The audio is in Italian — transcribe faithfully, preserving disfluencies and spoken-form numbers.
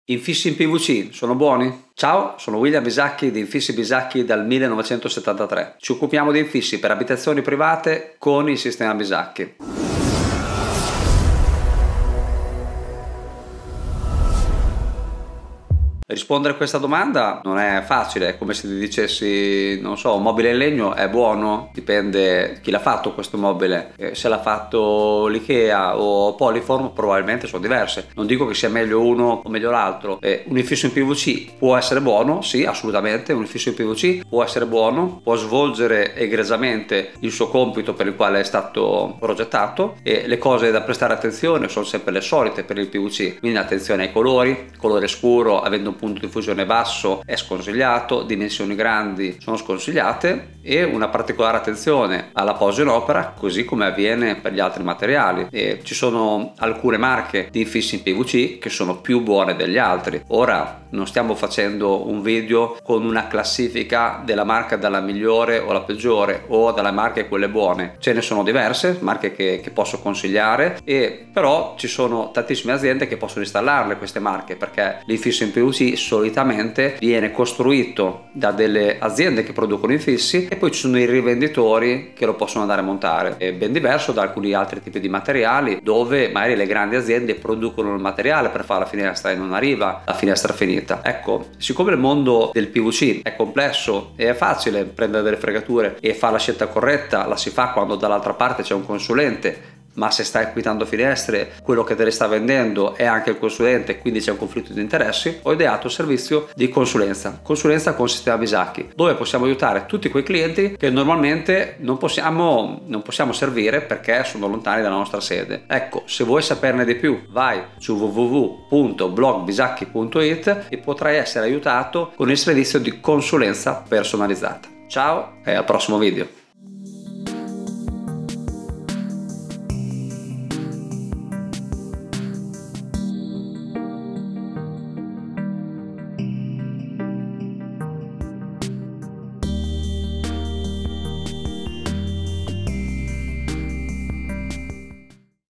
Infissi in P V C sono buoni? Ciao, sono William Bisacchi di Infissi Bisacchi dal millenovecentosettantatré. Ci occupiamo di infissi per abitazioni private con il sistema Bisacchi. Rispondere a questa domanda non è facile, è come se ti dicessi, non so, un mobile in legno è buono? Dipende chi l'ha fatto questo mobile. Eh, se l'ha fatto l'Ikea o Polyform probabilmente sono diverse. Non dico che sia meglio uno o meglio l'altro. Eh, un infisso in P V C può essere buono? Sì, assolutamente. Un infisso in P V C può essere buono, può svolgere egregiamente il suo compito per il quale è stato progettato, e le cose da prestare attenzione sono sempre le solite per il P V C. Quindi attenzione ai colori, colore scuro avendo un punto di fusione basso è sconsigliato, dimensioni grandi sono sconsigliate, e una particolare attenzione alla posa in opera, così come avviene per gli altri materiali. E ci sono alcune marche di infissi in P V C che sono più buone degli altri. Ora non stiamo facendo un video con una classifica della marca dalla migliore o la peggiore, o dalle marche quelle buone. Ce ne sono diverse marche che, che posso consigliare, e però ci sono tantissime aziende che possono installarle queste marche, perché l'infisso in P V C solitamente viene costruito da delle aziende che producono infissi e poi ci sono i rivenditori che lo possono andare a montare. È ben diverso da alcuni altri tipi di materiali dove magari le grandi aziende producono il materiale per fare la finestra e non arriva la finestra finita. Ecco, siccome il mondo del P V C è complesso e è facile prendere delle fregature e fare la scelta corretta, la si fa quando dall'altra parte c'è un consulente. Ma se stai acquistando finestre, quello che te le sta vendendo è anche il consulente, quindi c'è un conflitto di interessi, ho ideato il servizio di consulenza, consulenza con sistema Bisacchi, dove possiamo aiutare tutti quei clienti che normalmente non possiamo, non possiamo servire perché sono lontani dalla nostra sede. Ecco, se vuoi saperne di più, vai su w w w punto blog bisacchi punto it e potrai essere aiutato con il servizio di consulenza personalizzata. Ciao e al prossimo video.